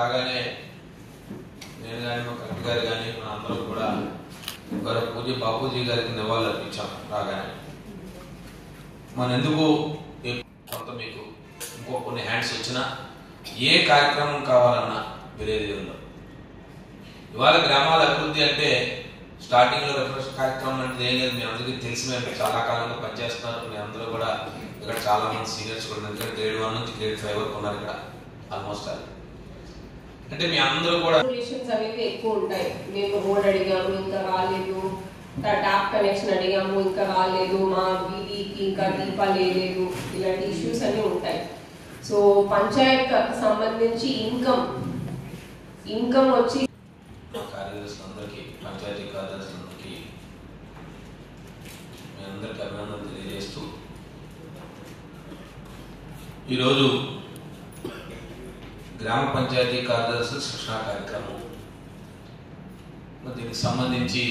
రాగానే నేను కానీ మా కరెక్ట్ గారు కానీ మన అందరూ కూడా పూజ్య బాపూజీ గారికి నివాళులు అర్పించాం. రాగానే మన ఎందుకు కొంత మీకు ఇంకో కొన్ని హ్యాండ్స్ వచ్చినా ఏ కార్యక్రమం కావాలన్నా విలేజ్లో ఇవాళ గ్రామాల అభివృద్ధి అంటే స్టార్టింగ్లో రిఫ్రెష్ కార్యక్రమం అంటే ఏం లేదు. మీ అందరికీ తెలిసి మేము చాలా కాలంగా పనిచేస్తున్నారు. మీ అందరూ కూడా ఇక్కడ చాలా మంది సీనియర్స్ కూడా ఎందుకంటే గ్రేడ్ 1 నుంచి గ్రేడ్ 5 వరకు ఉన్నారు ఇక్కడ ఆల్మోస్ట్. అది అంటే మీ అందరూ కూడా అనేవి ఎక్కువ ఉంటాయి. మేము రోడ్ అడిగాము ఇంకా రాలేదు, ట్యాప్ కనెక్షన్ అడిగాము ఇంకా రాలేదు, మా వీధికి ఇంకా దీపాలు వేయలేదు, ఇలాంటి ఇష్యూస్ అన్నీ ఉంటాయి. సో పంచాయత్ సంబంధించి ఇన్కమ్ వచ్చి కార్యదర్శులందరికీ పంచాయతీ కార్యదర్శులందరికీ మీ అందరికీ అభినందనలు తెలియజేస్తూ ఈరోజు గ్రామ పంచాయతీ కార్యదర్శుల శిక్షణ కార్యక్రమం దీనికి సంబంధించి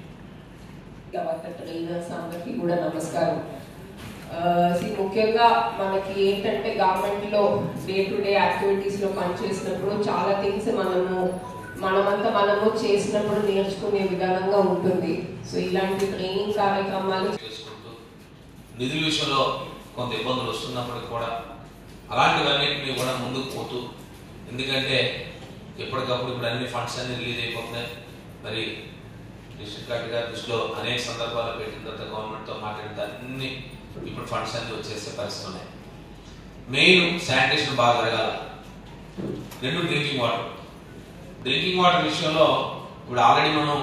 ట్రైనర్స్ అందరికీ కూడా నమస్కారం. ముఖ్యంగా మనకి ఏంటంటే గవర్నమెంట్ లో డే టు డే యాక్టివిటీస్ లో పనిచేసినప్పుడు చాలా థింగ్స్ మనము చేసినప్పుడు నేర్చుకునే విధానంగా ఉంటుంది. సో ఇలాంటి ట్రైనింగ్ కార్యక్రమాలు చేసుకుంటూ నిధుల విషయంలో కొంత ఇబ్బందులు వస్తున్నప్పటికీ కూడా అలాంటివన్నింటినీ కూడా ముందుకు పోతూ, ఎందుకంటే ఎప్పటికప్పుడు ఇప్పుడు అన్ని ఫండ్స్ అన్ని రిలీజ్ అయిపోతున్నాయి. మరి డిస్ట్రిక్ట్ కలెక్టర్ గారి దృష్టిలో అనేక సందర్భాలు పెట్టిన తర్వాత గవర్నమెంట్తో మాట్లాడితే అన్ని ఇప్పుడు ఫండ్స్ అన్ని వచ్చేసే పరిస్థితి ఉన్నాయి. మెయిన్ శానిటేషన్ బాగా జరగాలి. 2 డ్రింకింగ్ వాటర్ విషయంలో ఇప్పుడు ఆల్రెడీ మనం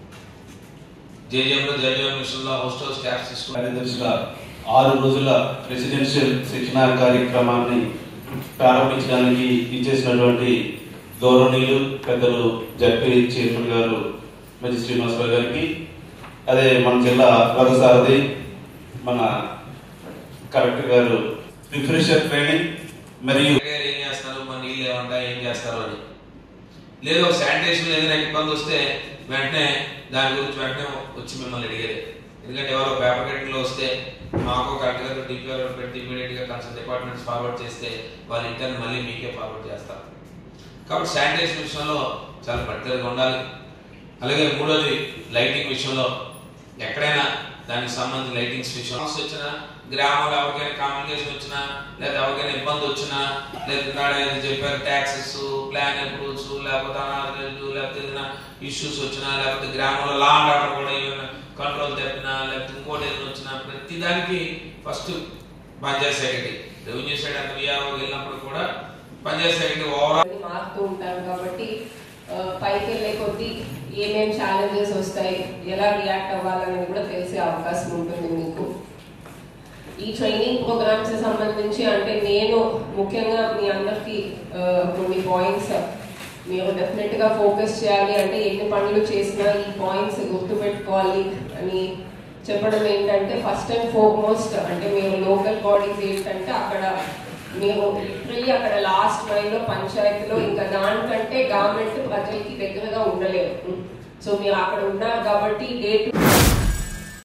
జేజేఎం మిషన్లో హౌస్ స్టాఫ్ కార్యదర్శిగా 6 రోజుల రెసిడెన్షియల్ శిక్షణ కార్యక్రమాన్ని ప్రారంభించడానికి ఇచ్చేసినటువంటి గౌరవనీయులు పెద్దలు జడ్పీ చైర్మన్ గారు మంచి శ్రీనివాసరావు గారికి, అదే మన జిల్లా రథసారథి మన కలెక్టర్ గారు రిఫ్రెషర్ ట్రైనింగ్ మరియు ఏం చేస్తారు, మన నీళ్ళు ఏమంటా ఏం చేస్తారు అని లేదు. శానిటేషన్ ఏదైనా ఇబ్బంది వస్తే వెంటనే దాని గురించి వెంటనే వచ్చి మిమ్మల్ని అడిగేది. ఎందుకంటే ఎవరో పేపర్ కటింగ్లో వస్తే మాకు కరెక్ట్ గా డిపిఓ పెట్టి ఇమీడియట్ గా కన్సర్న్ డిపార్ట్మెంట్స్ ఫార్వర్డ్ చేస్తే వాళ్ళ ఇంటర్ని మళ్ళీ మీకే ఫార్వర్డ్ చేస్తారు. కాబట్టి శానిటేషన్ విషయంలో చాలా పట్టుదలగా ఉండాలి. అలాగే మూడోది లైటింగ్ విషయంలో ఎక్కడైనా దానికి సంబంధించి లైటింగ్స్ విషయం వచ్చినా, గ్రామంలో ఎవరికైనా కమ్యూనికేషన్ వచ్చినా, లేదా ఎవరికైనా ఇబ్బంది వచ్చినా, లేదా చెప్పారు ట్యాక్సెస్, ప్లాన్ అప్రూవ్స్, లేకపోతే అనాథలు, లేకపోతే ఏదైనా ఇష్యూస్ వచ్చినా, లేకపోతే గ్రామంలో లా అండ్ ఆర్డర్ కూడా ఏమైనా కంట్రోల్ తప్పినా, లేకపోతే ఇంకోటి ఏదైనా వచ్చినా ప్రతి దానికి first panchayat secretary, revenue side అంత విఆర్ఓ వెళ్ళినప్పుడు కూడా పంచాయత్ సెక్రటరీ ఓవరాల్ మారుతూ ఉంటారు. కాబట్టి పైకి వెళ్ళే కొద్దీ ఏమేమి ఛాలెంజెస్ వస్తాయి, ఎలా రియాక్ట్ అవ్వాలనేది కూడా తెలిసే అవకాశం ఉంటుంది మీకు. ఈ ట్రైనింగ్ ప్రోగ్రామ్స్ సంబంధించి అంటే నేను ముఖ్యంగా మీ అందరికి కొన్ని పాయింట్స్ మీరు డెఫినెట్ గా ఫోకస్ చేయాలి. అంటే ఎన్ని పనులు చేసినా ఈ పాయింట్స్ గుర్తుపెట్టుకోవాలి అని చెప్పడం ఏంటంటే, ఫస్ట్ అండ్ ఫార్మోస్ట్ అంటే మీరు లోకల్ బాడీస్ ఏంటంటే అక్కడ మీరు లిటరలీ అక్కడ లాస్ట్ మైల్లో పంచాయతీలో ఇంకా దానికంటే గవర్నమెంట్ ప్రజలకి దగ్గరగా ఉండలేరు. సో మీరు అక్కడ ఉన్నారు కాబట్టి డే టు